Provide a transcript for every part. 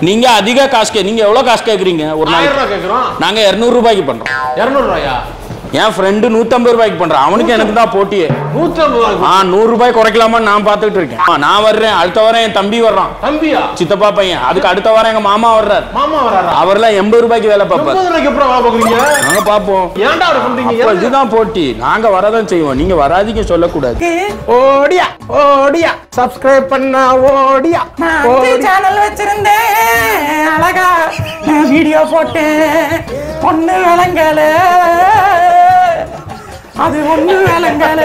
நீங்க அதிக காசு நீங்க எவ்வளவு காசு கேக்குறீங்க? ஒரு நாளைக்கு நாங்க 200 ரூபாய்க்கு பண்றோம். 200 ரூபாயா? என் ஃப்ரெண்டு 150 ரூபாய்க்கு பண்றான். அவனுக்கு எனக்கு தான் போட்டியே. 150 100 ரூபாய் குறைக்கலாமான்னு நான் பார்த்துட்டு இருக்கேன். நான் வர்றேன், அடுத்த வாரம் என் தம்பி வர்றான். தம்பியா? சித்தப்பா பையன். அதுக்கு அடுத்த வாரம் எங்க மாமா வர்றாரு. மாமா வர்றாரா? அவர்லாம் 80 ரூபாய்க்கு வேலை பார்ப்பாரு. 80 ரூபாய்க்கு அப்புறம் வேலை பார்க்குறீங்க? நாங்க பாப்போம். ஏன்டா அப்படி பண்றீங்க? இதுதான் போட்டி. நாங்க வரதான் செய்வோம். நீங்க வராதீங்க சொல்லக்கூடாது. ஓடியா ஓடியா சப்ஸ்கிரைப் பண்ணா ஓடியா. சேனல் வச்சிருந்தேன், அழகா வீடியோ போட்டு பொண்ணு விளங்கல, அது ஒண்ணு விளங்கல.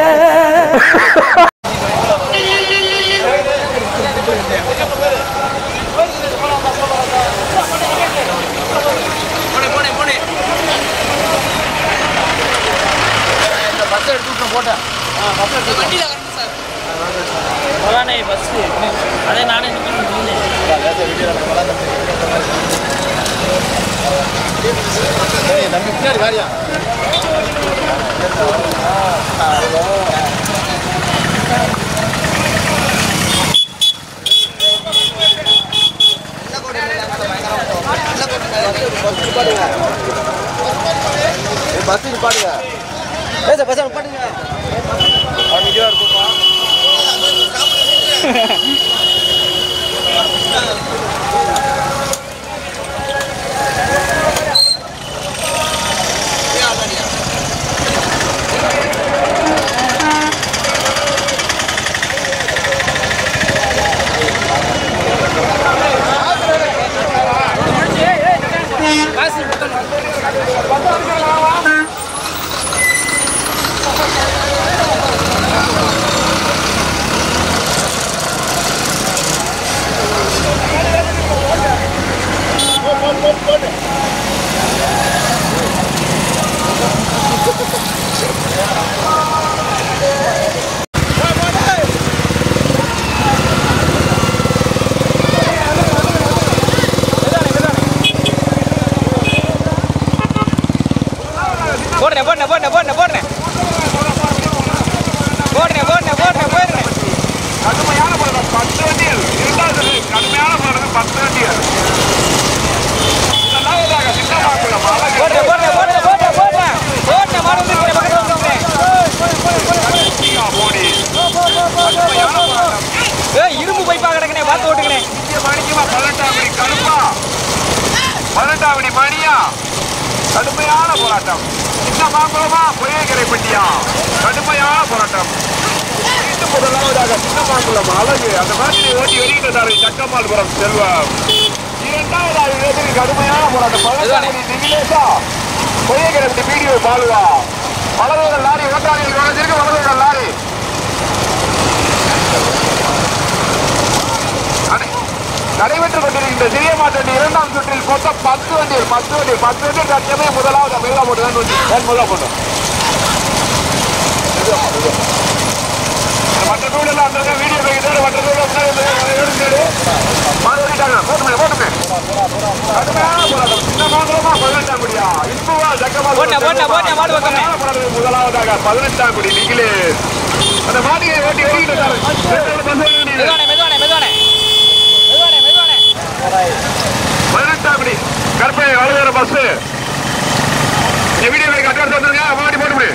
அதே நானே பஸ்ஸுக்கு பாடுங்க. பஸ் பாடுங்க. இரும்பு பைப்பா கிடக்குனே, பார்த்து ஓட்டுக்கணே. 18 மணியா கடுமையான போராட்டம். சின்ன மாங்குளமா பொய்யக்கரைப்பட்டியா கடுமையான போராட்டம். முதலாவதாக சின்னமாங்குளம் அழகு அந்த மாதிரி ஓட்டி வருகின்றார் சக்கமால்புரம் செல்வம். இரண்டாவதாக கடுமையான போராட்டம். நிகிலேஷா பொய்யக்கரைப்பட்டி வீடியோ பாலுவா வலதுகள் லாரி ஓட்டாளிகள் வளர்ச்சிருக்கு. வலதுகள் லாரி நடைபெற்றுக் கொண்டிருக்கின்ற சிறிய மாற்றண்டி இரண்டாம் சுற்றில் மொத்தம் 10 வண்டிகள் தற்சமயம் முதலாவது மெதுவா போட்டுதான் முதலா போட்டோம். மற்ற நூலெல்லாம் அந்த வீடியோ வைக்கிறாரு. மற்ற நூல் போட்டுமே கடுமையான போராட்டம். சின்ன மாதமா 18ஆம் குடியா இன்புவா ஜக்கமா முதலாவதாக 18ஆம் குடி நீங்களே அந்த மாடியை ஓட்டி வருகின்றார். 18ஆம் குடி கற்பனை வலுகிற பஸ் வீடியோ அட்வான்ஸ் வந்துருங்க. மாடி போட்டு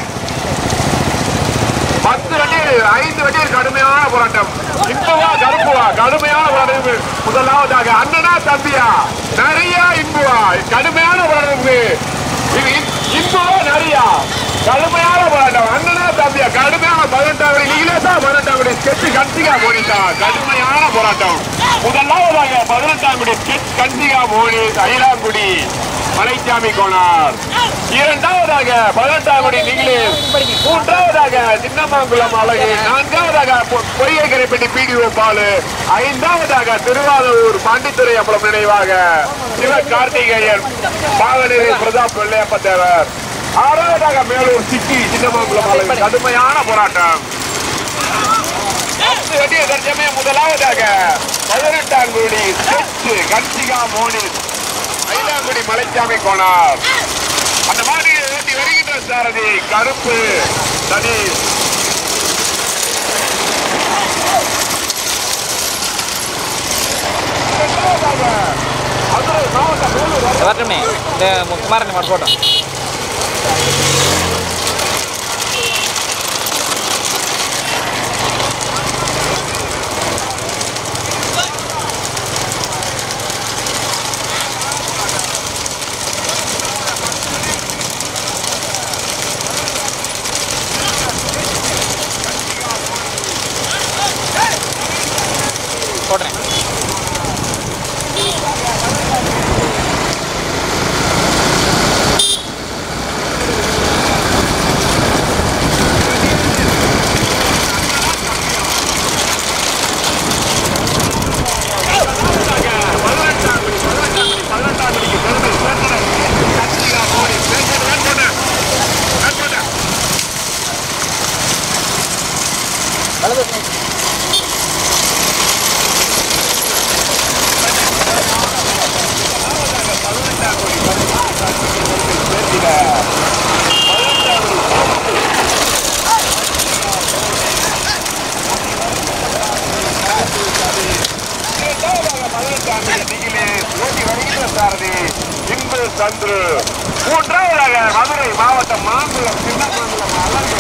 10 வண்டிகள் 5 வண்டிகள் கடுமையான போராட்டம். இன்புவா கருப்புவா கடுமையான போராட்டம். முதலாவதாக அண்ணனா தம்பியா நிறையா இன்புவா கடுமையான போராட்டம். இன்புவா நிறையா கடுமையான போராட்டம். அண்ணனா தம்பியா கடுமையான 18ஆம் குடி நீங்களேசா 18ஆம் குடி ஸ்கெட்ச் கன்சிகா போனிட்டா கடுமையான போராட்டம். முதலாவதாக 18ஆம் குடி ஸ்கெட்ச் கன்சிகா போனி ஐலாங்குடி மலைச்சாமி கோனார். இரண்டாவதாக 18ஆம் குடி நீங்களே. மூன்றாவதாக சின்னமாங்குளம் அழகு. நான்காவதாக பொய்யக்கரைப்பட்டி பிடிஓ பாலு. ஐந்தாவதாக திருவாரூர் பாண்டித்துறை அம்பலம் நினைவாக சிவகார்த்திகேயன் பாகநேரி பிரதாப் வெள்ளையப்ப தேவர். ஆறாவதாக மேலூர் சிக்கி சின்னமாங்குளம் அழகு கடுமையான போராட்டம். தற்சமயம் முதலாவதாக 18ஆம் குடி கன்சிகா மோனிஸ் ஐலாங்குடி மலைச்சாமி கோனார். அந்த மாதிரி ஓட்டி வருகின்ற சாரதி கருப்பு சதீஷ். வரட்டுமே இந்த குமாரனை மாடு போட்டோம். போடுறேன். சந்துரு மூன்றாவதாக மதுரை மாவட்டம் மாங்குளம் சின்னமங்கலம்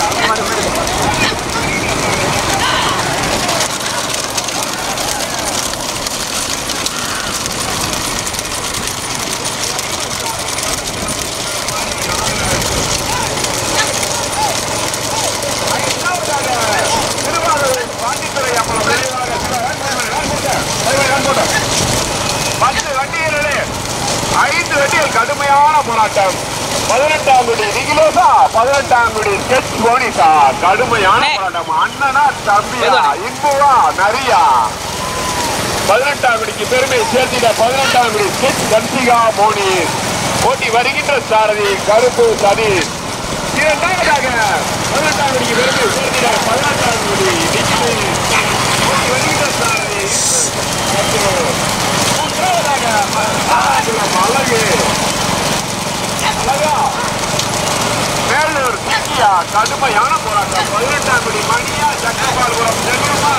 திருவாரூர் பாண்டித்துறை அம்மன் 10 வண்டிகளே 5 வண்டிகள் கடுமையான போராட்டம். 18ஆம் குடி நிகிலேசா, 18ஆம் குடி ஸ்கெட்ச் போனிசா, கடுமையான போராட்டம். அண்ணனா தம்பியா, இன்புவா நரியா. 18ஆம் குடிக்கு பெருமை சேர்த்திட 18ஆம் குடி ஸ்கெட்ச் தன்சிகா மோனிஸ் போட்டி வருகின்ற சாரதி கருப்பு சதீஷ். இரண்டாவதாக 18ஆம் குடிக்கு பெருமை சேர்த்திட 18ஆம் குடி நிகிலேஸ் போட்டி வருகின்ற சாரதி அழகு அழகா மேலூர் சக்கியா கடுமையான போராட்டம். 18ஆம் குடி மணியா சக்கரபால்புரம் செல்வமா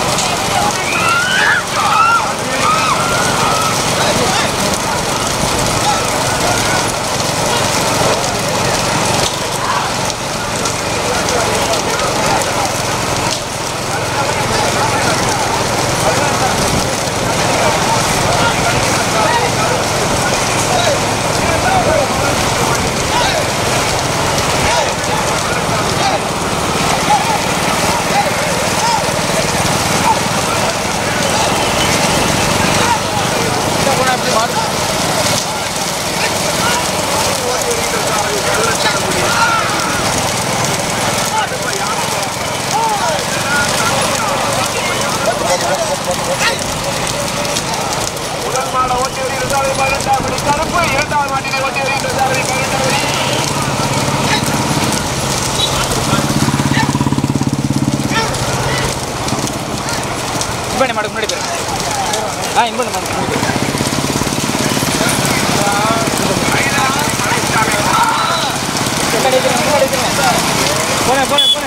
முதல் மாட ஓட்டி வருகிறது 18ஆம் குடி கருப்பு. இரண்டாவது மாட்டினை ஓட்டி வருகிறது 18ஆம் குடி இன்பண்ணி மாடுக்கு முன்னாடி போயிரு. இன்பண்ணி மாடுக்கு முன்னாடி போயிரு. போனேன்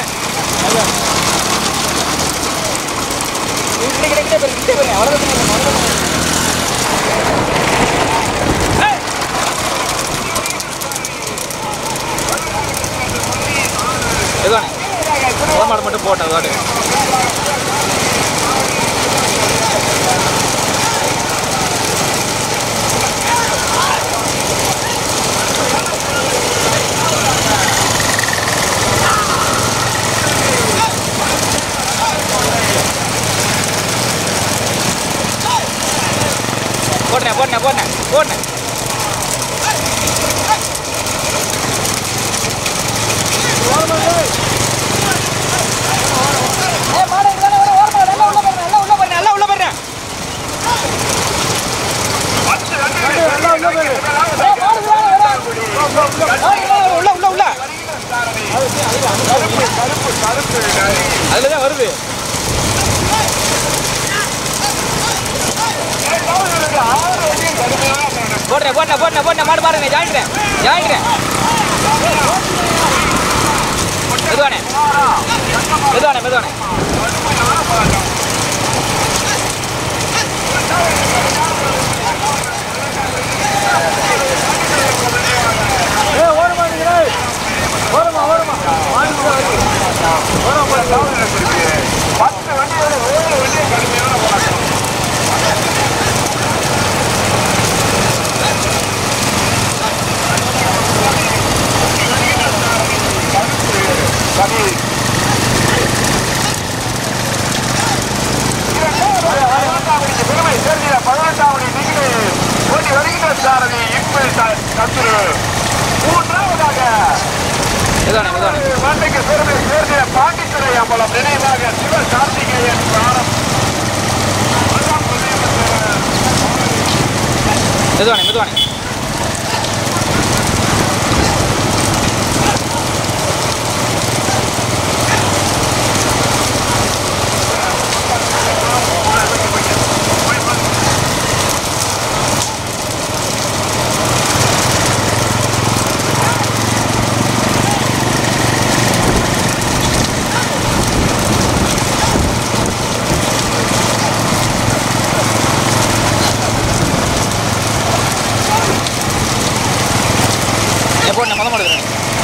கிட்டே போயிருங்க. அவ்வளோதான் எதுவானே மாடு மட்டும் போட்டேன். அதோடு போட்டேன். அதுலதான் வருது. போட்டேன் மாடு பாருங்க. ஜாயிக்கிறேன் மெதுவானே சாரதி இப்படி கத்துரு. மூன்றாவதாக மண்டைக்கு பெருமை சேர்ந்த பாண்டித்துறை அம்பலம் நினைவாக சிவ கார்த்திகேயன் பிராரம். மெதுவானே போன மொதல் மாடு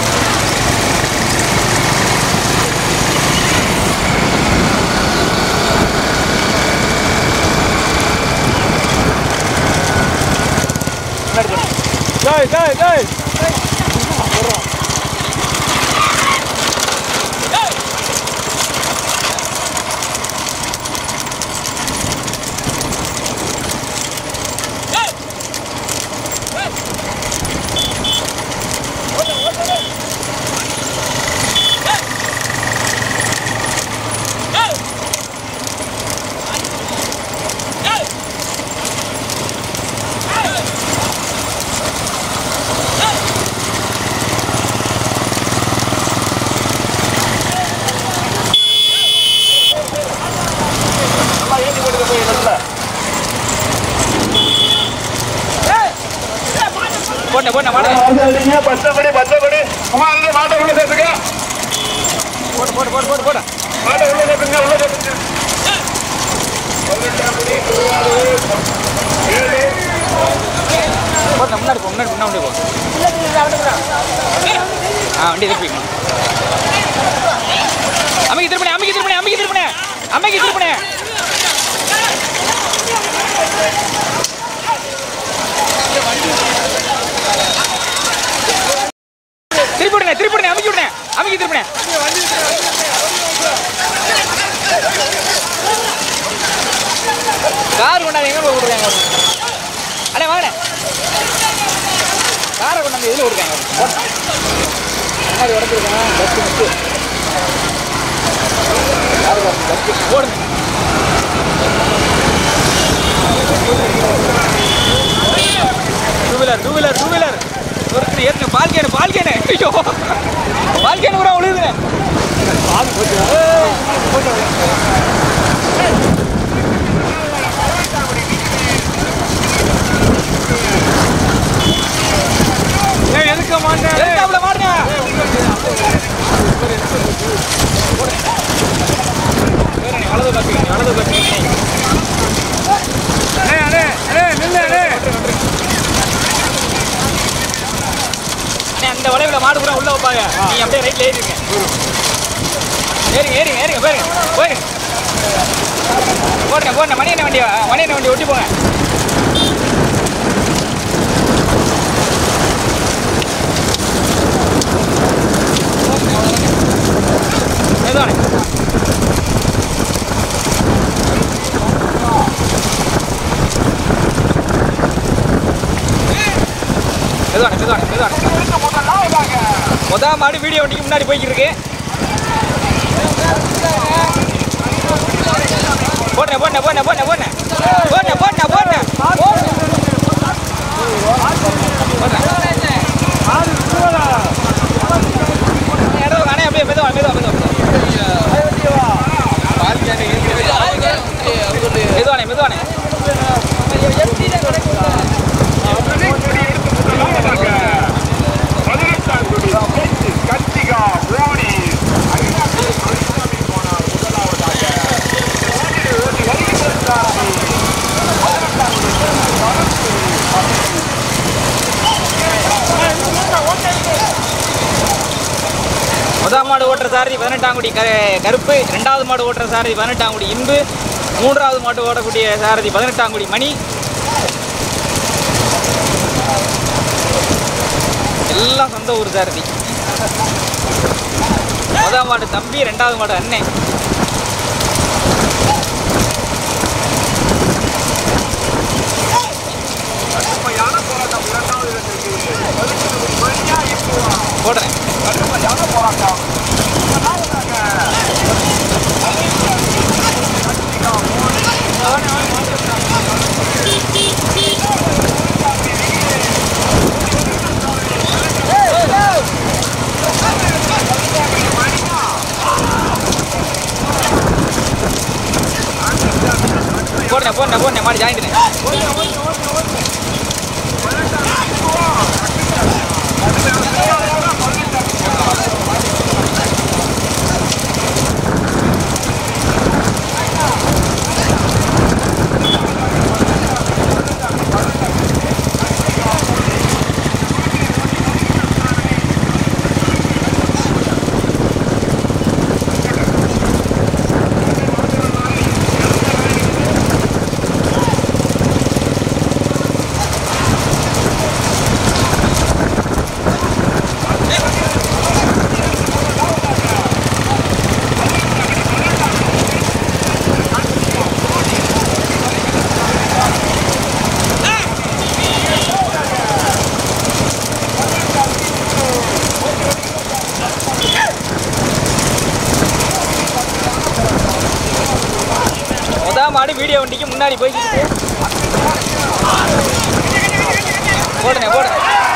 போன மாடு பச்சைப்படி குமாரே மாட்டை உள்ள சேர்த்துங்க. போடு மாட்டை உள்ள சேர்த்துங்க. முன்னாடி போ வண்டி திருப்பிக்கணும். அமைக்கு திருப்பினே திருப்பிடுனே அமைக்கு திருப்பினே கார் கொண்டாந்து எங்க போய் விடுறாங்க? அடே வாங்கண்ணே, காரை கொண்டாந்து எதில் விடுறாங்க? முன்னாடி உடஞ்சிருக்கேன் பஸ் போடுங்க. டூ வீலர் ஒருத்தர் ஏற்று பால்கேனு ஐயோ பால்கேனு கூட விழுதுங்க. எதுக்க மாட்டேன் மாடுங்க. வலது பார்த்துக்கீங்க அந்த வளைவில் மாடு கூட உள்ள வைப்பாங்க. நீ அப்படியே ரைட்ல ஏறிங்க போடுங்க மணியண்ண வண்டி ஒட்டி போங்க. மெதுவானே முதல் மாடு வீடியோ வண்டிக்கு முன்னாடி போய்கிட்டு இருக்கு. போடுறேன் அப்படியே மெதுவானே முதல் மாடு ஓட்டுற சாரதி 18ஆங்குடி கருப்பு, இரண்டாவது மாடு ஓட்டுற சாரதி 18ஆங்குடி இன்பு, மூன்றாவது மாடு ஓடக்கூடிய சாரதி 18ஆங்குடி மணி. எல்லாம் சொந்த ஊர் சாரதி. முதல் மாடு தம்பி, ரெண்டாவது மாடு அண்ணே. போராட்டம் மாடு ஜாயிண்ட் மாடு வீடியோ வண்டிக்கு முன்னாடி போய் போடுங்க போடுங்க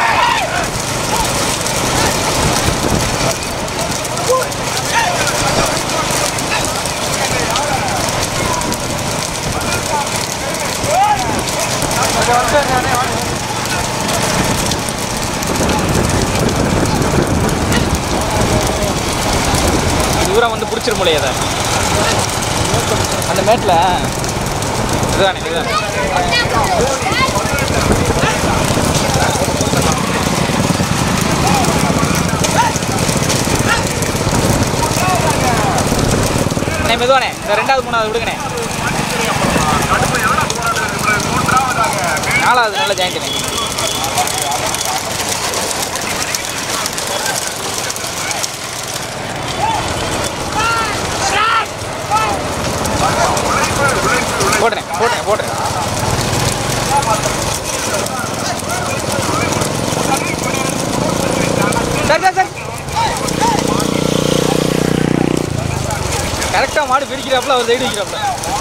தூரம் வந்து பிடிச்சிரு முடியாத அந்த மேட்டில் இதுதானே இதுதான் மெதுவானே இந்த 2வது 3வது விடுங்கண்ணே 4வது நல்ல ஜாயிண்ட்டுண்ணே போடுறேன் போடுறேன் போடுறேன் சார் சார் சார் கரெக்டாக மாடு பிரிக்கிறாப்புல அவர் சைடு வைக்கிறாப்புல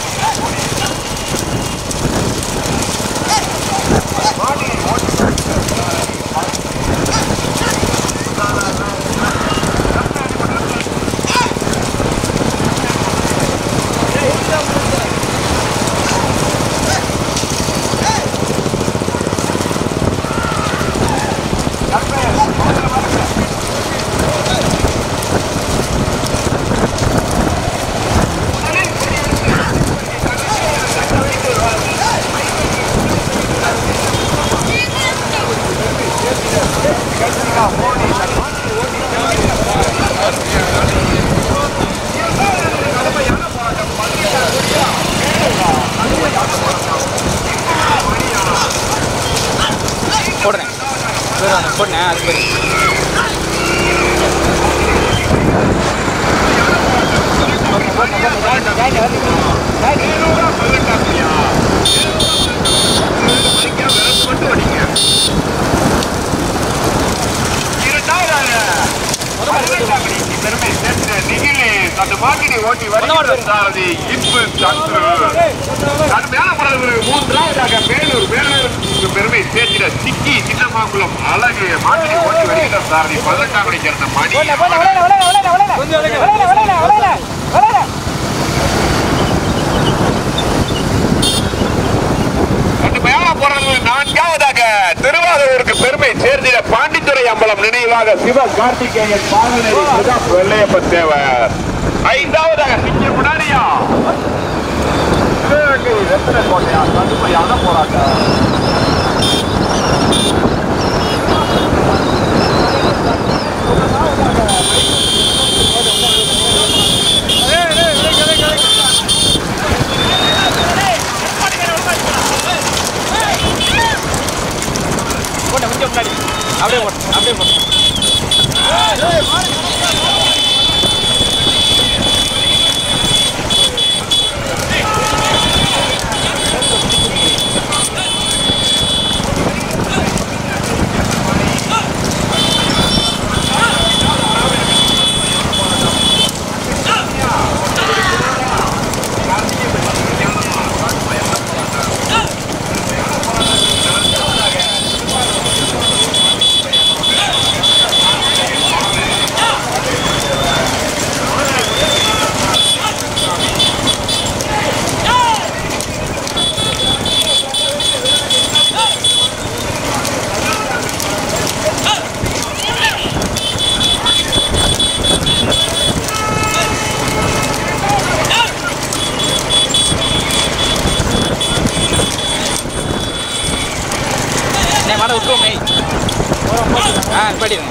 போடுறேன் போடுறேன் அது மாதிரி அந்த மாட்டினை ஓட்டி வருகிறது இன்பு சற்று கடுமையான முறையில் 3ஆவதாக வேலூர் பெருமை சேர்த்திட சிக்கி சின்னமாங்குளம் அழகு மாட்டினை ஓட்டி வருகிற சாரதி 18ஆம் மணி சேர்ந்த மணி கடுமையான போராட்டங்கள் 4ஆவதாக திருவாரூருக்கு பெருமை சேர்ந்திட பாண்டித்துறை அம்பலம் நினைவாக சிவ கார்த்திகேயன் பாலநேரி வெள்ளையப்பன் தேவர் 5ஆவதாக சிக்கிய முன்னாடியா சிவகங்கை ரத்தின கோட்டையா கடுமையான போராட்டம் கொஞ்சம் முன்னாடி அப்படியே போட்டு அப்படியே போட்டு மாட விட்டுருவோம் மேய். படிடுங்க.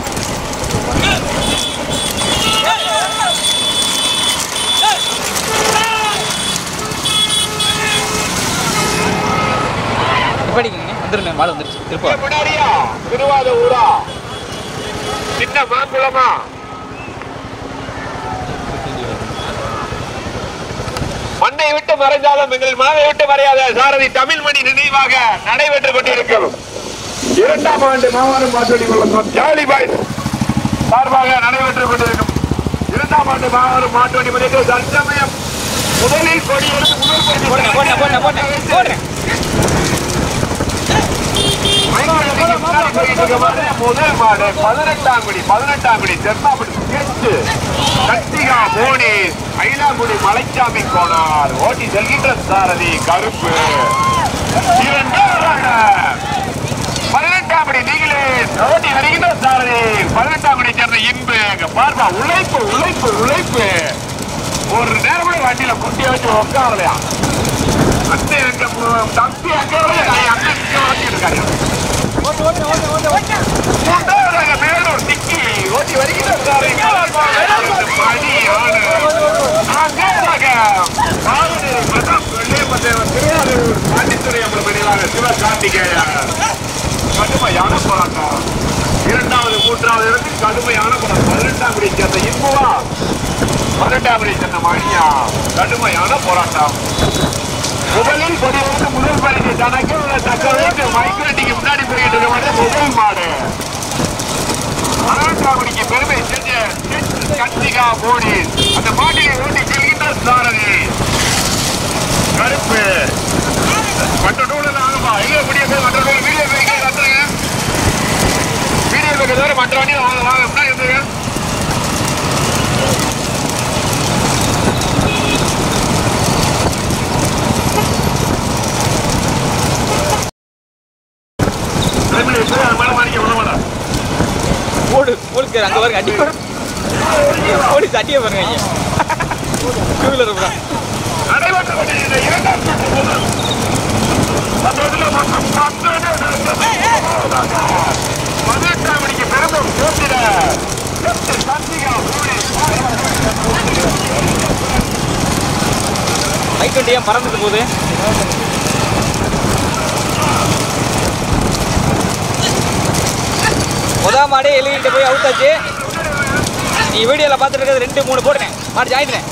படிங்க வந்துருங்க. மாடு வந்துருச்சு. திருவாரூரா சின்ன மாங்குளமா மண்ணை விட்டு மறைந்தாலும் எங்கள் மனதை விட்டு மறையாத சாரதி தமிழ்மணி நினைவாக நடைபெற்றுக் கொண்டிருக்கும் 2ஆம் ஆண்டு மாவட்டம் மாற்றடி கொள்ளும் ஜாலி பாய் சார்பாக நடைபெற்றுக் கொண்டிருக்கும் 2ஆம் ஆண்டு மாவட்டம் மாற்றடி முறைக்கு தற்சமயம் முதலில் கொடியெடுத்து முதல் மாடு 18ஆம் குடி தெற்காப்படி கத்திகா போனி ஐலாங்குடி மலைச்சாமி கோனார் ஓட்டி செல்கின்ற சாரதி கருப்பு 18ஆம் குடி நீங்களே ஓட்டி வருகின்ற சாரதி 18ஆம் குடி சேர்ந்த இன்பு பார்ப்பா உழைப்பு உழைப்பு உழைப்பு ஒரு நேரம் கூட வண்டியில குட்டிய வச்சு உட்காரலையா அந்த எங்க தம்பி அங்கே இருக்காரு மேலூர் திக்கி ஓட்டி வருகின்ற பாண்டித்துறை சிவகார்த்திகேயன் கடுமையான போராட்டம் 2வது 3வது இடத்தில் கடுமையான போராட்டம் 18ஆம் குடியை சேர்ந்த இன்புவா 18ஆம் குடியை சேர்ந்த மணியா கடுமையான போராட்டம் முதலில் கொடியோடு முதல் பரிசு தனக்கு தக்க மைக்ரோட்டிக்கு முன்னாடி போயிட்டு இருக்க முதல் மாடு 18ஆம் குடிக்கு பெருமை செஞ்ச கத்திகா போடி அந்த மாட்டினை ஓட்டி செல்கின்ற சாரதி கருப்பு மற்ற நூலில் ஆகுமா எங்க முடிய போய் மற்ற நூல் வீடியோ போய் கத்துறங்க வீடியோ போய் தவிர மற்ற வண்டியில் வாங்க வாங்க முன்னாடி இருந்துங்க அங்க பாருங்க அடி போலீஸ் அடிய பாருங்க ஐயா டூ வீலர் ப்ரோ நடைபெற்று கொண்டிருந்த 2ஆம் மணிக்கு பெரும்பும் போட்டிட மைக்கண்டியா பறந்துட்டு போகுது முதல் மாடே எழுதிட்டு போய் அவுத்தாச்சு. நீ வீடியோவில் பார்த்துட்டு இருக்கிறது 2 3 போடுறேன் மாடு ஜாயிட்டுறேன்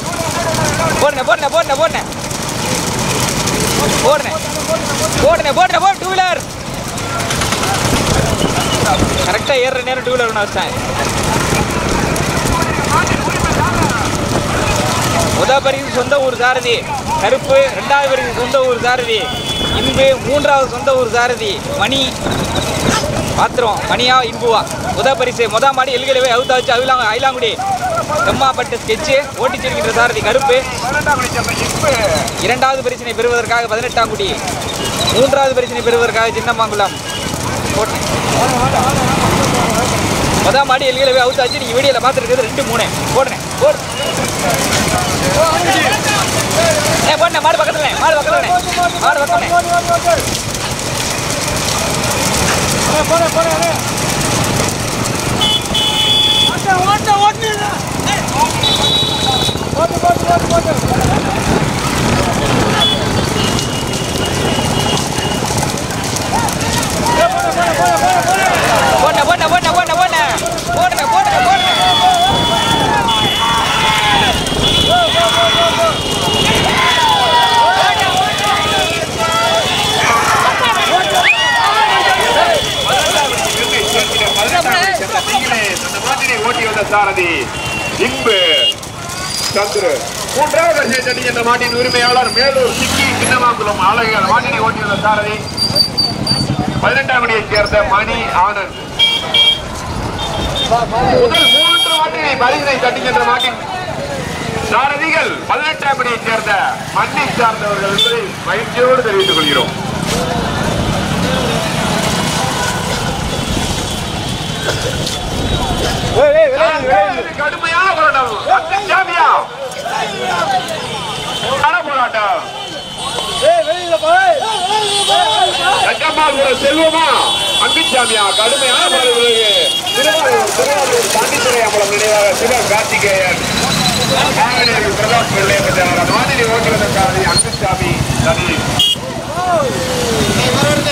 போடுறேன் 2 வீலர் கரெக்டாக ஏறுற நேரம் 2 வீலர் ஒன்று வச்சேன். முதல் பரிசு சொந்த ஊர் சாரதி கருப்பு, 2வது பரிசு சொந்த ஊர் சாரதி இன்பு, 3வது சொந்த ஊர் சாரதி மணி. பாத்திரம் மணியா இன்புவா. முதல் பரிசு முதல் மாடி எல்கேல போய் அவுத்தா வச்சு ஐலாங்குடி செம்மாப்பட்டு ஸ்கெட்சு ஓட்டி செல்கின்ற சாரதி கருப்பு. 2வது பரிசினை பெறுவதற்காக 18ஆம் குடி, 3வது பரிசினை பெறுவதற்காக சின்னமாங்குளம் போட்டேன். முதல் மாடி எல்கேல போய் அவுத்தா வச்சு நீங்கள் வீடியோவில் பார்த்துருக்கிறது 2 3 போடுறேன் மாடு பக்கத்தில் மாடு பக்கத்தில் ஓட்டி வந்த சாரதி இன்பு சந்திரு. 3வது வரிசை தண்ணி என்ற மாட்டின் உரிமையாளர் மேலூர் சிக்கி சின்னமாங்குளம் அழகிய மாட்டினை ஓட்டி வந்த சாரதி 18ஆம் குடியை சேர்ந்த மணி ஆனந்த். முதல் 3 மாட்டினை பரிசினை தட்டி என்ற மாட்டின் சாரதிகள் 18ஆம் குடியை சேர்ந்த மண்ணை சார்ந்தவர்கள் என்பதை மகிழ்ச்சியோடு தெரிவித்துக் கொள்கிறோம். கடுமையான போராட்டம் போராட்டம் தங்கம்மாள் கூட செல்வமா அம்பிச்சாமியா கடுமையான திருவாரூர் பாண்டித்துறை அம்பலம் நினைவாக சிவகார்த்திகேயன் பிரதாப் பிள்ளை மாதிரி ஓட்டுவதற்காக அம்பிச்சாமி தனி